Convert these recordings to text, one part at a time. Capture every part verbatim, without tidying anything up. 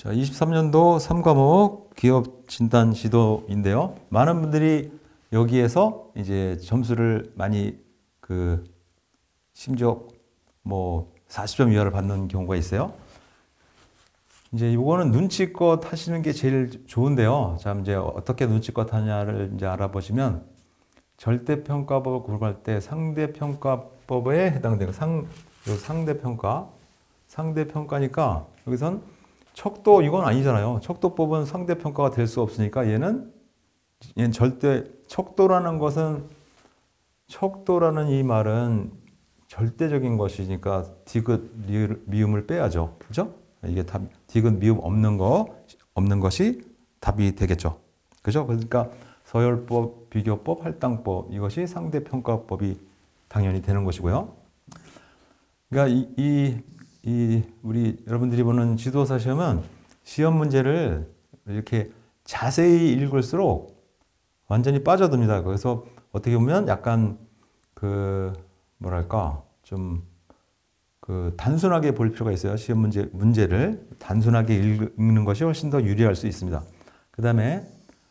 자, 이십삼 년도 삼 과목 기업 진단 지도인데요. 많은 분들이 여기에서 이제 점수를 많이 그 심지어 뭐 사십 점 이하를 받는 경우가 있어요. 이제 이거는 눈치껏 하시는 게 제일 좋은데요. 자, 이제 어떻게 눈치껏 하냐를 이제 알아보시면 절대평가법을 구분할 때 상대평가법에 해당되는 상, 상대평가, 상대평가니까 여기선 척도 이건 아니잖아요. 척도법은 상대평가가 될 수 없으니까 얘는 얘는 절대 척도라는 것은 척도라는 이 말은 절대적인 것이니까 디귿 미음을 빼야죠. 그죠? 이게 답 디귿 미음 없는 거 없는 것이 답이 되겠죠. 그죠? 그러니까 서열법, 비교법, 할당법 이것이 상대평가법이 당연히 되는 것이고요. 그러니까 이, 이 이 우리 여러분들이 보는 지도사 시험은 시험 문제를 이렇게 자세히 읽을수록 완전히 빠져듭니다. 그래서 어떻게 보면 약간 그 뭐랄까 좀 그 단순하게 볼 필요가 있어요. 시험 문제 문제를 단순하게 읽는 것이 훨씬 더 유리할 수 있습니다. 그다음에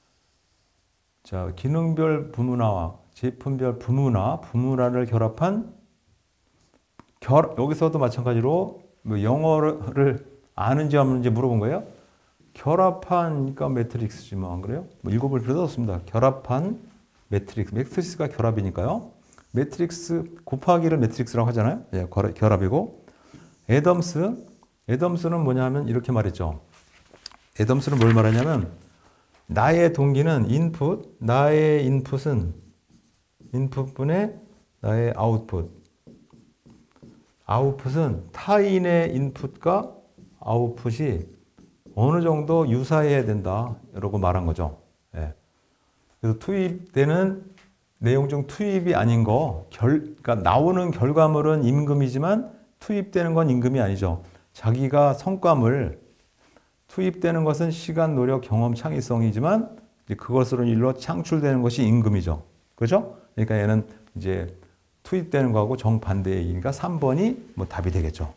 자 기능별 부문화와 제품별 부문화, 부문화를 결합한 결, 여기서도 마찬가지로 뭐 영어를 아는지 없는지 물어본 거예요. 결합하니까 매트릭스지 뭐 안 그래요? 뭐 읽어볼 필요도 없습니다. 결합한 매트릭스, 매트릭스가 결합이니까요. 매트릭스 곱하기를 매트릭스라고 하잖아요. 예, 결합이고 애덤스, 애덤스는 뭐냐 하면 이렇게 말했죠. 애덤스는 뭘 말하냐면 나의 동기는 인풋, 나의 인풋은 인풋분의 나의 아웃풋. 아웃풋은 타인의 인풋과 아웃풋이 어느 정도 유사해야 된다. 이러고 말한 거죠. 예. 그래서 투입되는 내용 중 투입이 아닌 거, 결, 그러니까 나오는 결과물은 임금이지만 투입되는 건 임금이 아니죠. 자기가 성과물, 투입되는 것은 시간, 노력, 경험, 창의성이지만 이제 그것으로 일로 창출되는 것이 임금이죠. 그죠? 그러니까 얘는 이제 투입되는 거하고 정반대이니까 삼 번이 뭐 답이 되겠죠.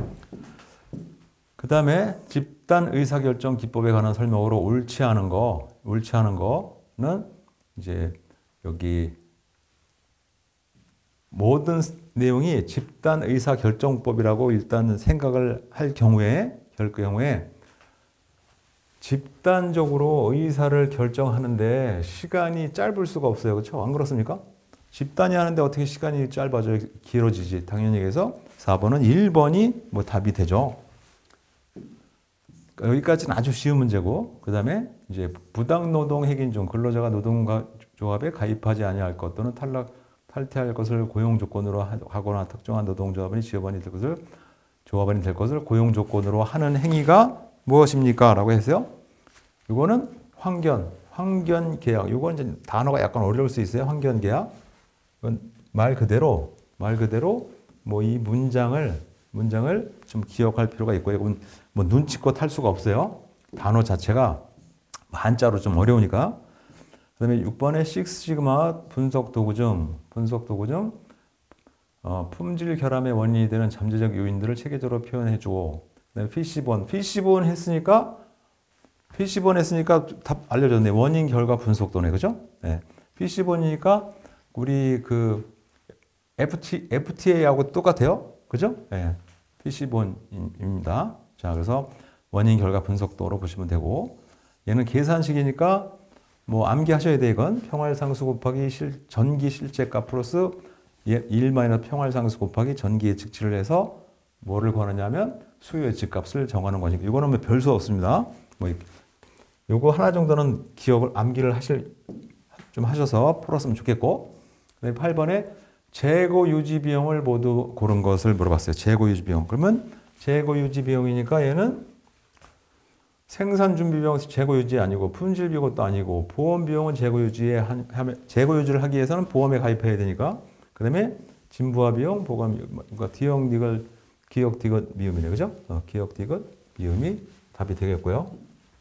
그 다음에 집단 의사결정 기법에 관한 설명으로 옳지 않은 거, 옳지 않은 거는 이제 여기 모든 내용이 집단 의사결정법이라고 일단 생각을 할 경우에, 할 경우에 집단적으로 의사를 결정하는데 시간이 짧을 수가 없어요. 그렇죠? 안 그렇습니까? 집단이 하는데 어떻게 시간이 짧아져 길어지지? 당연히 얘기해서 사 번은 일 번이 뭐 답이 되죠. 여기까지는 아주 쉬운 문제고 그 다음에 이제 부당노동 핵인 중 근로자가 노동조합에 가입하지 아니할 것 또는 탈락, 탈퇴할 것을 고용조건으로 하거나 특정한 노동조합원이 지역원이 될 것을 조합원이 될 것을 고용조건으로 하는 행위가 무엇입니까? 라고 했어요. 이거는 황견, 황견계약. 이건 이제 단어가 약간 어려울 수 있어요. 황견계약. 말 그대로 말 그대로 뭐 이 문장을 문장을 좀 기억할 필요가 있고요. 이건 뭐 눈치껏 할 수가 없어요. 단어 자체가 한자로 좀 어려우니까. 그다음에 육 번에 식스 시그마 분석 도구 중 분석 도구 중 어, 품질 결함의 원인이 되는 잠재적 요인들을 체계적으로 표현해 주고 그다음에 피시본 피시본 했으니까 피시본 했으니까 답 알려줬네. 원인 결과 분석도네. 그죠? 네. 피시본이니까 우리 그 에프티, 에프티에이하고 똑같아요. 그죠? 네. 피시본입니다. 자, 그래서 원인 결과 분석도로 보시면 되고 얘는 계산식이니까 뭐 암기하셔야 돼. 이건 평활상수 곱하기 실, 전기 실제값 플러스 일 마이너스 평활상수 곱하기 전기 예측치를 해서 뭐를 구하느냐면 수요 예측값을 정하는 거니까 이거는 뭐 별 수 없습니다. 뭐 요거 하나 정도는 기억을 암기를 하실 좀 하셔서 풀었으면 좋겠고 팔 번에 재고 유지 비용을 모두 고른 것을 물어봤어요. 재고 유지 비용. 그러면 재고 유지 비용이니까 얘는 생산 준비 비용 재고 유지 아니고 품질 비용도 아니고 보험 비용은 재고 유지에 한 재고 유지를 하기 위해서는 보험에 가입해야 되니까 그다음에 진부화 비용, 보관 그러니까 기억 디귿 기억 디귿 미음이네. 그죠? 어, 기억 디귿 미음이 답이 되겠고요.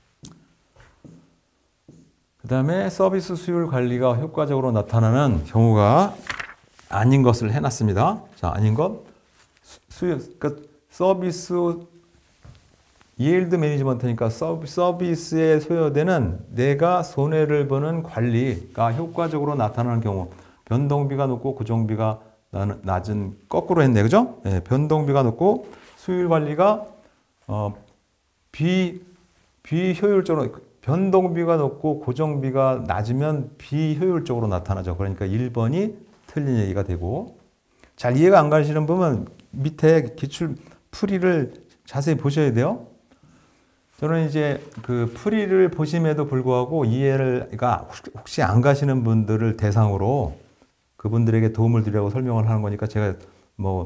그 다음에 서비스 수율 관리가 효과적으로 나타나는 경우가 아닌 것을 해놨습니다. 자, 아닌 것. 수율, 그러니까 서비스 yield management니까 서비스에 소요되는 내가 손해를 보는 관리가 효과적으로 나타나는 경우, 변동비가 높고 고정비가 낮은, 거꾸로 했네, 그죠? 네, 변동비가 높고 수율 관리가 어, 비, 비효율적으로, 변동비가 높고 고정비가 낮으면 비효율적으로 나타나죠. 그러니까 일 번이 틀린 얘기가 되고, 잘 이해가 안 가시는 분은 밑에 기출 풀이를 자세히 보셔야 돼요. 저는 이제 그 풀이를 보심에도 불구하고 이해가 혹시 안 가시는 분들을 대상으로 그분들에게 도움을 드리려고 설명을 하는 거니까, 제가 뭐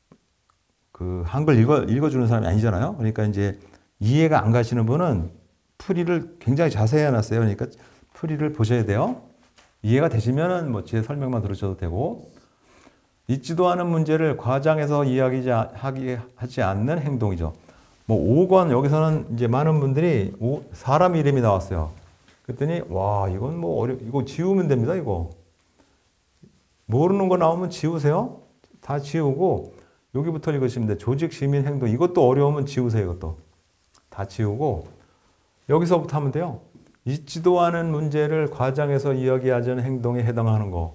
그 한글 읽어, 읽어주는 사람이 아니잖아요. 그러니까 이제 이해가 안 가시는 분은 풀이를 굉장히 자세히 해놨어요. 그러니까 풀이를 보셔야 돼요. 이해가 되시면은 뭐 제 설명만 들으셔도 되고, 있지도 않은 문제를 과장해서 이야기하지 않는 행동이죠. 뭐 오 권 여기서는 이제 많은 분들이 오, 사람 이름이 나왔어요. 그랬더니 와, 이건 뭐 어려, 이거 지우면 됩니다. 이거 모르는 거 나오면 지우세요. 다 지우고 여기부터 읽으시면 돼. 조직, 시민, 행동, 이것도 어려우면 지우세요. 이것도 다 지우고 여기서부터 하면 돼요. 있지도 않은 문제를 과장해서 이야기하지 않은 행동에 해당하는 거,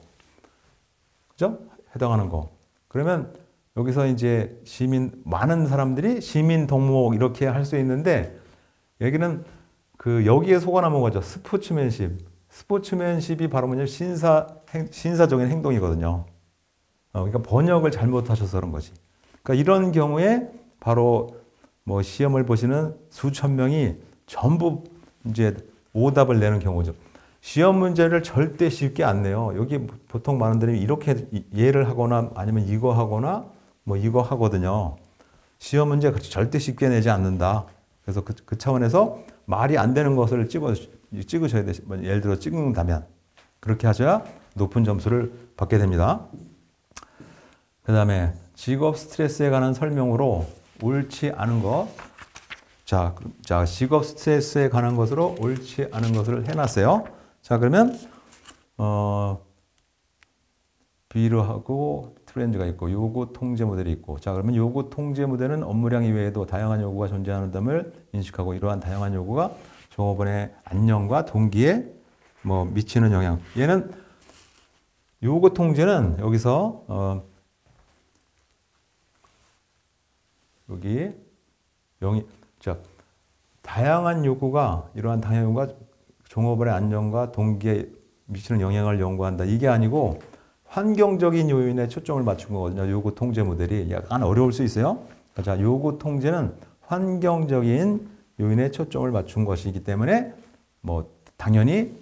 그죠? 해당하는 거. 그러면 여기서 이제 시민, 많은 사람들이 시민 동목 이렇게 할 수 있는데, 여기는 그 여기에 속아남은 거죠. 스포츠맨십. 스포츠맨십이 바로 뭐냐면 신사, 행, 신사적인 행동이거든요. 어, 그러니까 번역을 잘못하셔서 그런 거지. 그러니까 이런 경우에 바로 뭐 시험을 보시는 수천 명이 전부 이제 오답을 내는 경우죠. 시험 문제를 절대 쉽게 안 내요. 여기 보통 많은 분들이 이렇게 예를 하거나 아니면 이거 하거나 뭐 이거 하거든요. 시험 문제 절대 쉽게 내지 않는다. 그래서 그, 그 차원에서 말이 안 되는 것을 찍어, 찍으셔야 돼. 예를 들어 찍는다면 그렇게 하셔야 높은 점수를 받게 됩니다. 그 다음에 직업 스트레스에 관한 설명으로 옳지 않은 것. 자, 자, 직업 스트레스에 관한 것으로 옳지 않은 것을 해놨어요. 자, 그러면 어, 비루하고 트렌드가 있고 요구 통제 모델이 있고, 자, 그러면 요구 통제 모델은 업무량 이외에도 다양한 요구가 존재하는 점을 인식하고, 이러한 다양한 요구가 종업원의 안녕과 동기에 뭐 미치는 영향. 얘는 요구 통제는 여기서 어, 여기 영이, 자, 다양한 요구가, 이러한 다양한 요구가 종업원의 안녕과 동기에 미치는 영향을 연구한다. 이게 아니고 환경적인 요인에 초점을 맞춘 거거든요. 요구 통제 모델이 약간 어려울 수 있어요. 자, 요구 통제는 환경적인 요인에 초점을 맞춘 것이기 때문에 뭐 당연히,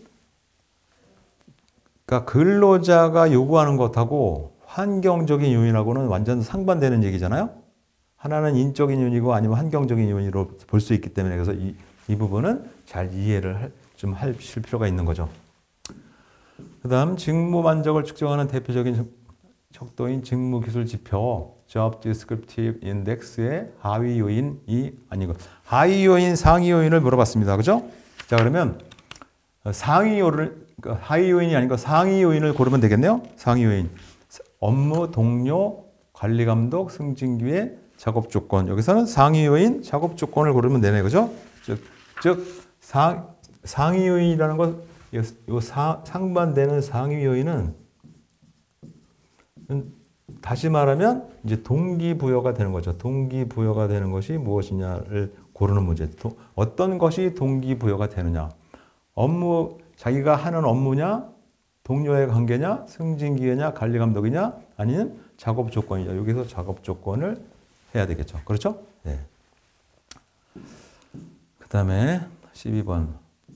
그러니까 근로자가 요구하는 것하고 환경적인 요인하고는 완전 상반되는 얘기잖아요. 하나는 인적인 요인이고 아니면 환경적인 요인으로 볼 수 있기 때문에, 그래서 이, 이 부분은 잘 이해를 좀 하실 필요가 있는 거죠. 그 다음 직무 만족을 측정하는 대표적인 척도인 직무 기술 지표 Job Descriptive Index의 하위 요인이 아니고, 하위 요인, 상위 요인을 물어봤습니다. 그죠? 자, 그러면 상위 요인을, 하위 요인이 아니고 상위 요인을 고르면 되겠네요. 상위 요인. 업무, 동료, 관리 감독, 승진 기회, 작업 조건. 여기서는 상위 요인, 작업 조건을 고르면 되네. 그죠? 즉, 즉 상, 상위 요인이라는 것, 요 사, 상반되는 상위 요인은 다시 말하면 이제 동기부여가 되는 거죠. 동기부여가 되는 것이 무엇이냐를 고르는 문제. 도, 어떤 것이 동기부여가 되느냐. 업무, 자기가 하는 업무냐, 동료의 관계냐, 승진 기회냐, 관리 감독이냐, 아니면 작업 조건이냐. 여기서 작업 조건을 해야 되겠죠. 그렇죠? 네. 그 다음에 십이 번.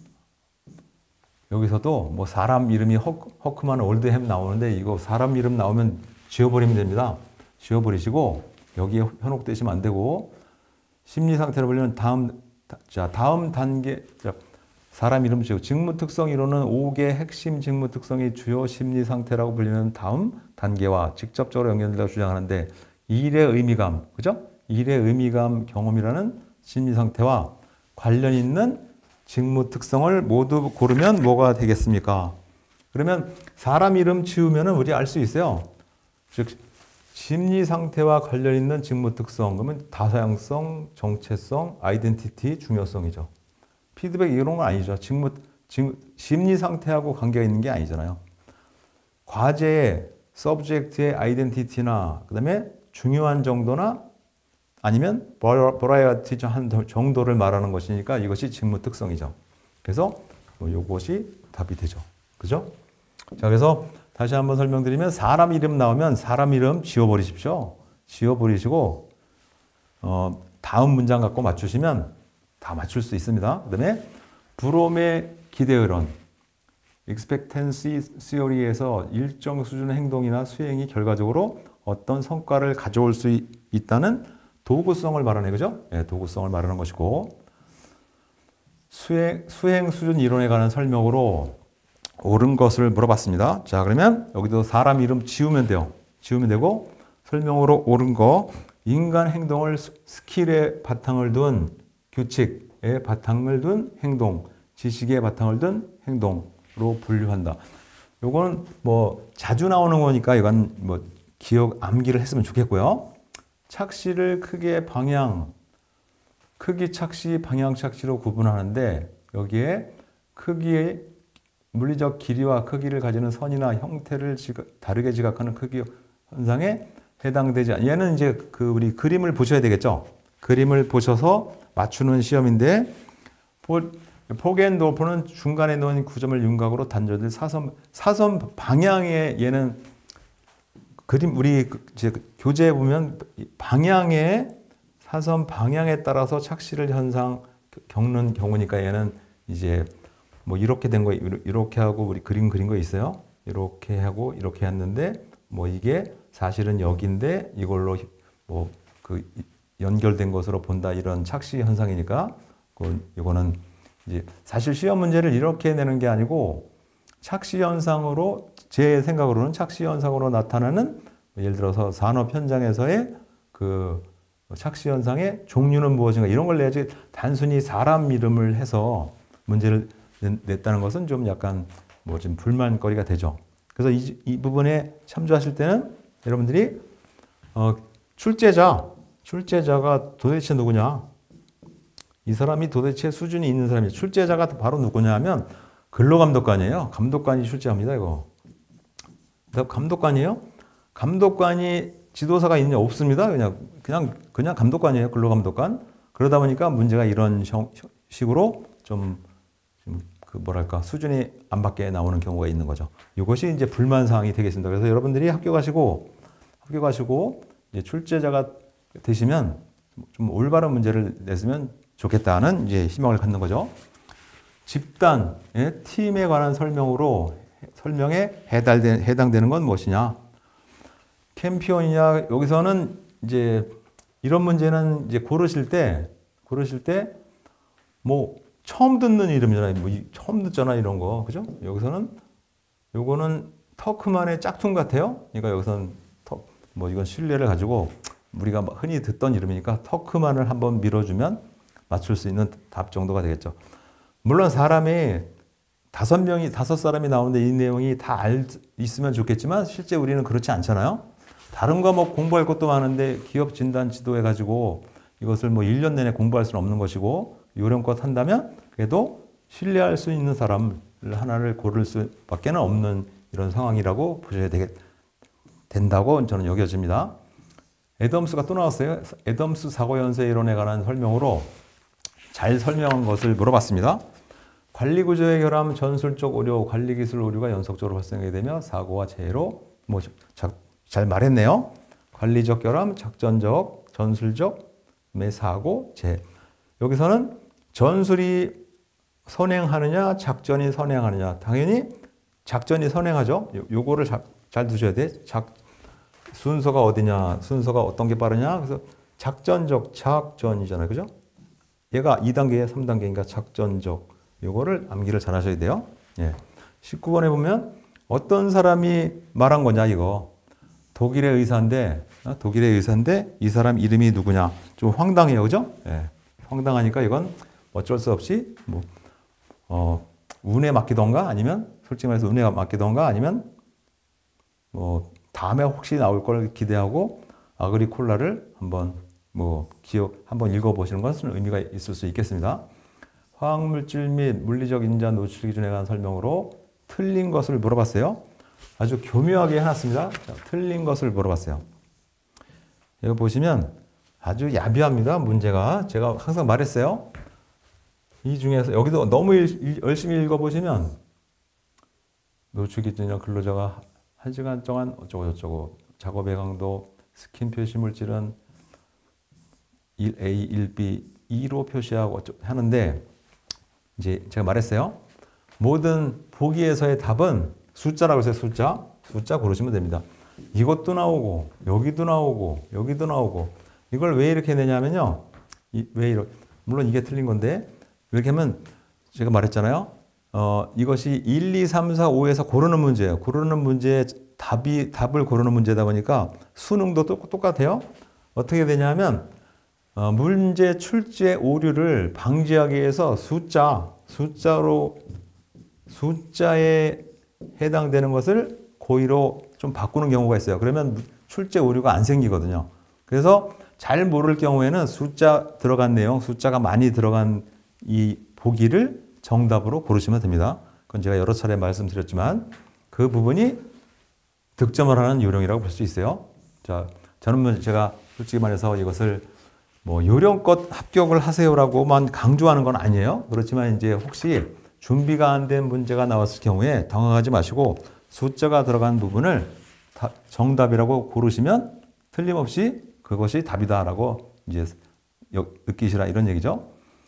여기서도 뭐 사람 이름이 허, 허크만 올드햄 나오는데, 이거 사람 이름 나오면 지워버리면 됩니다. 지워버리시고 여기에 현혹되시면 안 되고, 심리 상태를 보려면 다음, 자, 다음 단계, 자, 사람 이름 지우고, 직무 특성 이론은 오 개 핵심 직무 특성이 주요 심리 상태라고 불리는 다음 단계와 직접적으로 연결된다고 주장하는데, 일의 의미감, 그죠? 일의 의미감 경험이라는 심리 상태와 관련 있는 직무 특성을 모두 고르면 뭐가 되겠습니까? 그러면 사람 이름 지우면은 우리 알 수 있어요. 즉, 심리 상태와 관련 있는 직무 특성, 그러면 다양성, 정체성, 아이덴티티, 중요성이죠. 피드백 이런 건 아니죠. 직무, 직무 심리 상태하고 관계가 있는 게 아니잖아요. 과제의 서브젝트의 아이덴티티나 그다음에 중요한 정도나 아니면 버라이어티 정도를 말하는 것이니까 이것이 직무 특성이죠. 그래서 이것이 답이 되죠. 그죠? 자, 그래서 다시 한번 설명드리면 사람 이름 나오면 사람 이름 지워버리십시오. 지워버리시고 어, 다음 문장 갖고 맞추시면 다 맞출 수 있습니다. 그 다음에 브롬의 기대의론 expectancy theory에서 일정 수준의 행동이나 수행이 결과적으로 어떤 성과를 가져올 수 있다는 도구성을 말하는 거죠. 네, 도구성을 말하는 것이고 수행, 수행 수준 이론에 관한 설명으로 옳은 것을 물어봤습니다. 자, 그러면 여기도 사람 이름 지우면 돼요. 지우면 되고 설명으로 옳은 거 인간 행동을 스킬의 바탕을 둔 규칙의 바탕을 둔 행동, 지식의 바탕을 둔 행동으로 분류한다. 요거는 뭐 자주 나오는 거니까 이건 뭐 기억 암기를 했으면 좋겠고요. 착시를 크게 방향, 크기 착시, 방향 착시로 구분하는데 여기에 크기의 물리적 길이와 크기를 가지는 선이나 형태를 지각, 다르게 지각하는 크기 현상에 해당되지 않. 얘는 이제 그 우리 그림을 보셔야 되겠죠. 그림을 보셔서 맞추는 시험인데 포겐도르프는 중간에 놓은 구점을 윤곽으로 단절된 사선 사선 방향에 얘는 그림 우리 이제 교재에 보면 방향에 사선 방향에 따라서 착시를 현상 겪는 경우니까 얘는 이제 뭐 이렇게 된 거 이렇게 하고 우리 그림 그린 거 있어요. 이렇게 하고 이렇게 했는데 뭐 이게 사실은 여기인데 이걸로 뭐 그 연결된 것으로 본다 이런 착시 현상이니까 그 이거는 이제 사실 시험 문제를 이렇게 내는 게 아니고 착시 현상으로 제 생각으로는 착시 현상으로 나타나는 예를 들어서 산업 현장에서의 그 착시 현상의 종류는 무엇인가 이런 걸 내야지 단순히 사람 이름을 해서 문제를 냈다는 것은 좀 약간 뭐 좀 불만거리가 되죠. 그래서 이, 이 부분에 참조하실 때는 여러분들이 어, 출제자, 출제자가 도대체 누구냐? 이 사람이 도대체 수준이 있는 사람이 출제자가 바로 누구냐 하면 근로감독관이에요. 감독관이 출제합니다. 이거. 감독관이에요? 감독관이 지도사가 있냐? 없습니다. 그냥 그냥 그냥 감독관이에요. 근로감독관. 그러다 보니까 문제가 이런 식으로 좀, 좀 그 뭐랄까 수준이 안 맞게 나오는 경우가 있는 거죠. 이것이 이제 불만 사항이 되겠습니다. 그래서 여러분들이 학교 가시고 학교 가시고 이제 출제자가 되시면 좀 올바른 문제를 냈으면 좋겠다는 이제 희망을 갖는 거죠. 집단, 예, 팀에 관한 설명으로 설명에 해당되는, 해당되는 건 무엇이냐? 캠피언이냐? 여기서는 이제 이런 문제는 이제 고르실 때 고르실 때 뭐 처음 듣는 이름이잖아요. 뭐 처음 듣잖아 이런 거, 그죠? 여기서는 요거는 터크만의 짝퉁 같아요. 그러니까 여기서는 터, 뭐 이건 신뢰를 가지고 우리가 흔히 듣던 이름이니까 터크만을 한번 밀어주면 맞출 수 있는 답 정도가 되겠죠. 물론 사람이 다섯 명이 다섯 사람이 나오는데 이 내용이 다 알 있으면 좋겠지만 실제 우리는 그렇지 않잖아요. 다른 과목 공부할 것도 많은데 기업 진단 지도해 가지고 이것을 뭐 일 년 내내 공부할 수는 없는 것이고 요령껏 한다면 그래도 신뢰할 수 있는 사람을 하나를 고를 수밖에는 없는 이런 상황이라고 보셔야 되겠, 된다고 저는 여겨집니다. 애덤스가 또 나왔어요. 애덤스 사고연쇄 이론에 관한 설명으로 잘 설명한 것을 물어봤습니다. 관리구조의 결함, 전술적 오류, 관리기술 오류가 연속적으로 발생하게 되며 사고와 재해로 뭐 잘 말했네요. 관리적 결함, 작전적, 전술적, 사고, 재해. 여기서는 전술이 선행하느냐, 작전이 선행하느냐. 당연히 작전이 선행하죠. 요, 요거를 자, 잘 두셔야 돼. 작, 순서가 어디냐, 순서가 어떤 게 빠르냐. 그래서 작전적, 작전이잖아요. 그죠? 얘가 이 단계, 삼 단계인가 작전적. 요거를 암기를 잘 하셔야 돼요. 예. 십구 번에 보면 어떤 사람이 말한 거냐, 이거. 독일의 의사인데, 독일의 의사인데 이 사람 이름이 누구냐. 좀 황당해요. 그죠? 예. 황당하니까 이건 어쩔 수 없이 뭐, 어, 운에 맡기던가 아니면 솔직히 말해서 운에 맡기던가 아니면 뭐 다음에 혹시 나올 걸 기대하고 아그리콜라를 한번 뭐 기억 한번 읽어보시는 것은 의미가 있을 수 있겠습니다. 화학물질 및 물리적 인자 노출 기준에 관한 설명으로 틀린 것을 물어봤어요. 아주 교묘하게 해놨습니다. 자, 틀린 것을 물어봤어요. 여기 보시면 아주 야비합니다. 문제가. 제가 항상 말했어요. 이 중에서 여기도 너무 일, 열심히 읽어보시면 노출 기준이나 근로자가 한 시간 동안 어쩌고 저쩌고 작업의 강도 스킨 표시 물질은 일 에이, 일 비, 이로 표시하고 하는데 이제 제가 말했어요. 모든 보기에서의 답은 숫자라고 해서 숫자, 숫자 고르시면 됩니다. 이것도 나오고 여기도 나오고 여기도 나오고 이걸 왜 이렇게 내냐면요. 이, 왜 이렇게 물론 이게 틀린 건데 이렇게 하면 제가 말했잖아요. 어, 이것이 일, 이, 삼, 사, 오에서 고르는 문제예요. 고르는 문제에 답이 답을 고르는 문제다 보니까 수능도 똑, 똑같아요. 어떻게 되냐면 어, 문제 출제 오류를 방지하기 위해서 숫자, 숫자로 숫자에 해당되는 것을 고의로 좀 바꾸는 경우가 있어요. 그러면 출제 오류가 안 생기거든요. 그래서 잘 모를 경우에는 숫자 들어간 내용, 숫자가 많이 들어간 이 보기를 정답으로 고르시면 됩니다. 그건 제가 여러 차례 말씀드렸지만 그 부분이 득점을 하는 요령이라고 볼 수 있어요. 자, 저는 제가 솔직히 말해서 이것을 뭐 요령껏 합격을 하세요라고만 강조하는 건 아니에요. 그렇지만 이제 혹시 준비가 안 된 문제가 나왔을 경우에 당황하지 마시고 숫자가 들어간 부분을 정답이라고 고르시면 틀림없이 그것이 답이다라고 이제 느끼시라 이런 얘기죠.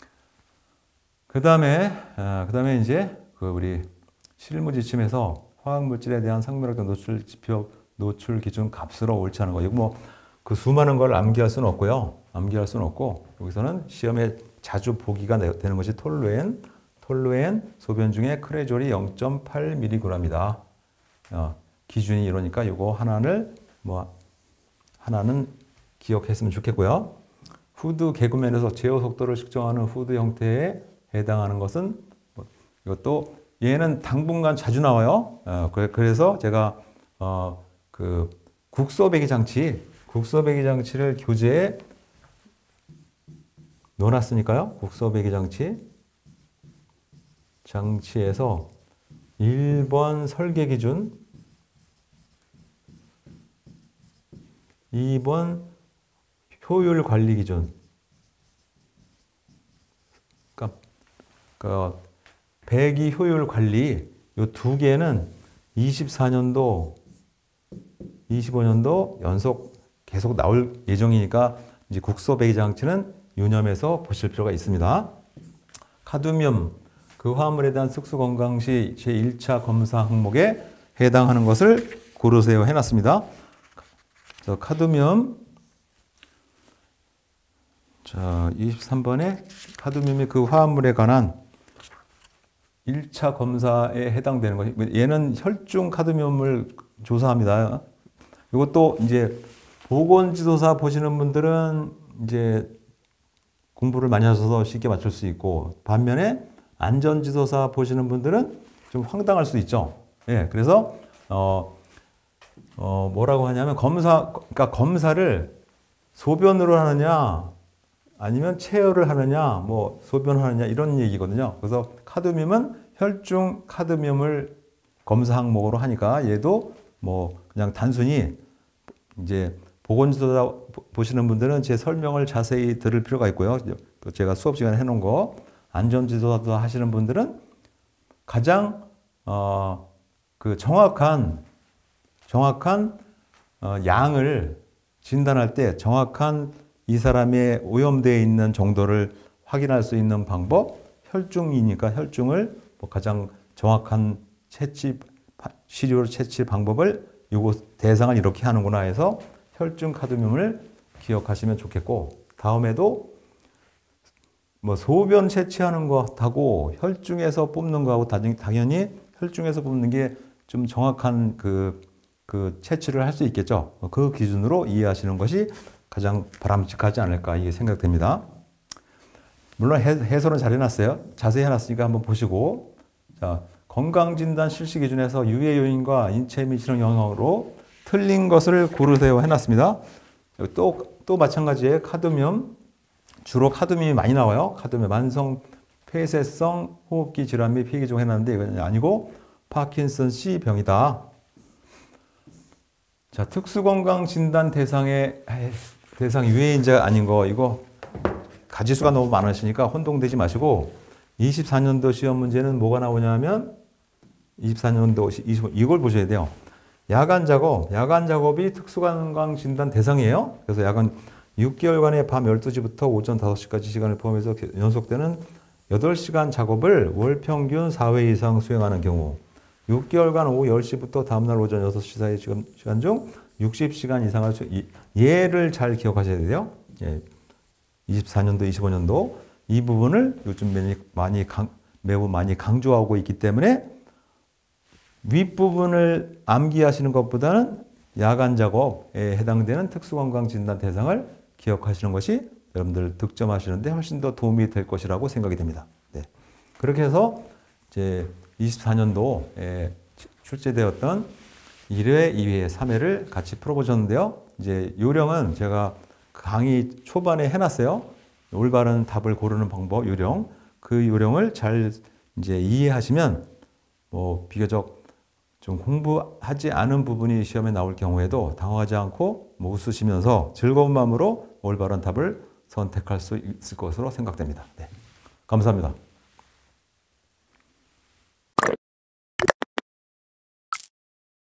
그 다음에, 그 다음에 이제 그 우리 실무 지침에서 화학물질에 대한 상명학적 노출 지표, 노출 기준 값으로 옳지 않은 거. 이거 뭐 그 수많은 걸 암기할 수는 없고요. 암기할 수는 없고, 여기서는 시험에 자주 보기가 되는 것이 톨루엔, 톨루엔 소변 중에 크레졸이 영 점 팔 밀리그램이다. 어, 기준이 이러니까 이거 하나를 뭐 하나는 기억했으면 좋겠고요. 후드 개그맨에서 제어 속도를 측정하는 후드 형태에 해당하는 것은 뭐 이것도 얘는 당분간 자주 나와요. 어, 그래서 제가 어, 그 국소 배기 장치, 국소 배기 장치를 교재에 넣어놨으니까요. 국소 배기 장치 장치에서 일 번 설계 기준, 이 번 효율 관리 기준. 그러니까 그 배기 효율 관리 이 두 개는 이십사 년도, 이십오 년도 연속 계속 나올 예정이니까 이제 국소 배기 장치는 유념해서 보실 필요가 있습니다. 카드뮴 그 화물에 대한 특수 건강 시 제일 차 검사 항목에 해당하는 것을 고르세요 해놨습니다. 그래서 카드뮴 자 이십삼 번에 카드뮴이 그 화합물에 관한 일 차 검사에 해당되는 것. 얘는 혈중 카드뮴을 조사합니다. 이것도 이제 보건지도사 보시는 분들은 이제 공부를 많이 하셔서 쉽게 맞출 수 있고, 반면에 안전지도사 보시는 분들은 좀 황당할 수 있죠. 예, 그래서 어, 어 뭐라고 하냐면 검사, 그러니까 검사를 소변으로 하느냐, 아니면 체열을 하느냐, 뭐 소변하느냐 이런 얘기거든요. 그래서 카드뮴은 혈중 카드뮴을 검사 항목으로 하니까 얘도 뭐 그냥 단순히 이제 보건지도사 보시는 분들은 제 설명을 자세히 들을 필요가 있고요. 제가 수업 시간에 해놓은 거. 안전지도사 하시는 분들은 가장 어, 그 정확한 정확한 어, 양을 진단할 때 정확한 이 사람의 오염되어 있는 정도를 확인할 수 있는 방법, 혈중이니까 혈중을 뭐 가장 정확한 채취 시료로 채취 방법을 요거 대상을 이렇게 하는구나 해서 혈중 카드뮴을 기억하시면 좋겠고, 다음에도 뭐 소변 채취하는 것하고 혈중에서 뽑는 거하고 당연히 혈중에서 뽑는 게 좀 정확한 그, 그 채취를 할 수 있겠죠. 그 기준으로 이해하시는 것이 가장 바람직하지 않을까 이게 생각됩니다. 물론 해설은 잘 해놨어요. 자세히 해놨으니까 한번 보시고, 자, 건강진단 실시 기준에서 유해 요인과 인체 미치는 영향으로 틀린 것을 고르세요 해놨습니다. 또, 또 마찬가지에 카드뮴, 주로 카드뮴이 많이 나와요. 카드뮴 만성 폐쇄성 호흡기 질환 및 폐기종 해놨는데 이건 아니고 파킨슨씨 병이다. 자, 특수건강진단 대상의 대상 유해인자 아닌 거 이거 가지수가 너무 많으시니까 혼동되지 마시고 이십사 년도 시험 문제는 뭐가 나오냐면 이십사 년도 이걸 보셔야 돼요. 야간 작업, 야간 작업이 특수건강진단 대상이에요. 그래서 야간 육 개월간의 밤 열두 시부터 오전 다섯 시까지 시간을 포함해서 연속되는 여덟 시간 작업을 월 평균 사 회 이상 수행하는 경우 육 개월간 오후 열 시부터 다음날 오전 여섯 시 사이 시간 중 육십 시간 이상을 수, 얘를 잘 기억하셔야 돼요. 예. 이십사 년도, 이십오 년도 이 부분을 요즘 많이 강, 매우 많이 강조하고 있기 때문에 윗부분을 암기하시는 것보다는 야간 작업에 해당되는 특수건강진단 대상을 기억하시는 것이 여러분들 득점하시는데 훨씬 더 도움이 될 것이라고 생각이 됩니다. 네. 그렇게 해서 이제 이십사 년도에 출제되었던 일 회, 이 회, 삼 회를 같이 풀어보셨는데요. 이제 요령은 제가 강의 초반에 해놨어요. 올바른 답을 고르는 방법, 요령. 그 요령을 잘 이제 이해하시면 뭐 비교적 좀 공부하지 않은 부분이 시험에 나올 경우에도 당황하지 않고 뭐 웃으시면서 즐거운 마음으로 올바른 답을 선택할 수 있을 것으로 생각됩니다. 네. 감사합니다.